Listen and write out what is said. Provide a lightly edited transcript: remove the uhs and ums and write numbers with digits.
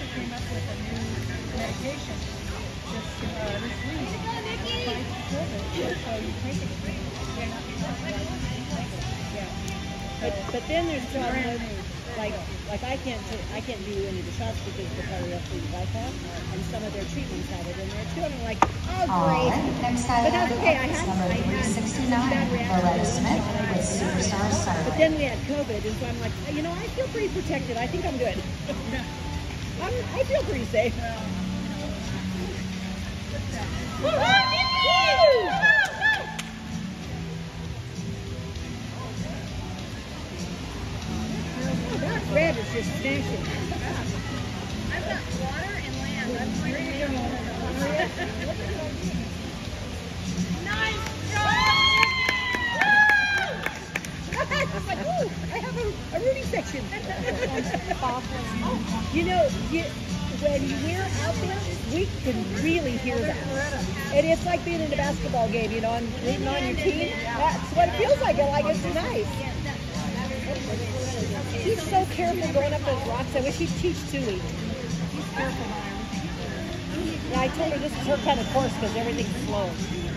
doctor came up with a new medication this week. Fights COVID, so you take it. But then there's problems like I can't do any of the shots because of the cardiovascular bypass, and some of their treatments have it in there too. And I'm like, oh great. Next But that's okay. I had number 369, Loretta Smith with Superstar Starlight. But then we had COVID, and so I'm like, you know, I feel pretty protected. I think I'm good. I feel pretty safe. That red is just smashing. I've got water and land. That's really good. Nice job! I was like, ooh, I have a rooting section. You know, when we're out there, we can really hear that. And it's like being in a basketball game, you know, and rooting on your team. That's what it feels like. It's nice. He's so careful going up those rocks. I wish he'd teach Tui. He's careful, Myron. Yeah, I told her this is her kind of course because everything's slow.